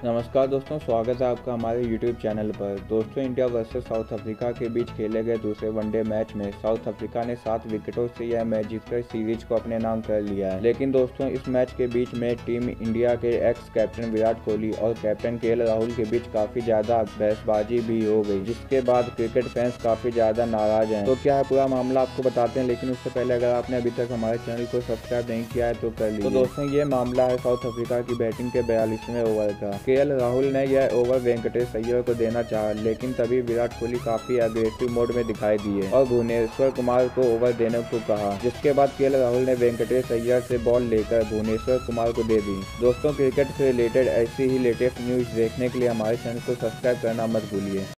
नमस्कार दोस्तों, स्वागत है आपका हमारे YouTube चैनल पर। दोस्तों, इंडिया वर्सेस साउथ अफ्रीका के बीच खेले गए दूसरे वनडे मैच में साउथ अफ्रीका ने 7 विकेटों से यह मैच जीतकर सीरीज को अपने नाम कर लिया है। लेकिन दोस्तों, इस मैच के बीच में टीम इंडिया के एक्स कैप्टन विराट कोहली और कैप्टन केएल राहुल के बीच काफी ज्यादा बहसबाजी भी हो गई, जिसके बाद क्रिकेट फैंस काफी ज्यादा नाराज हैं। तो क्या है पूरा मामला आपको बताते हैं, लेकिन उससे पहले अगर आपने अभी तक हमारे चैनल को सब्सक्राइब नहीं किया है तो कर लीजिए। तो दोस्तों, ये मामला है साउथ अफ्रीका की बैटिंग के 42वें ओवर का। केएल राहुल ने यह ओवर वेंकटेश अय्यर को देना चाहा, लेकिन तभी विराट कोहली काफी अग्रेसिव मोड में दिखाई दिए और भुवनेश्वर कुमार को ओवर देने को कहा, जिसके बाद केएल राहुल ने वेंकटेश अय्यर से बॉल लेकर भुवनेश्वर कुमार को दे दी। दोस्तों, क्रिकेट से रिलेटेड ऐसी ही लेटेस्ट न्यूज देखने के लिए हमारे चैनल को सब्सक्राइब करना मत भूलिए।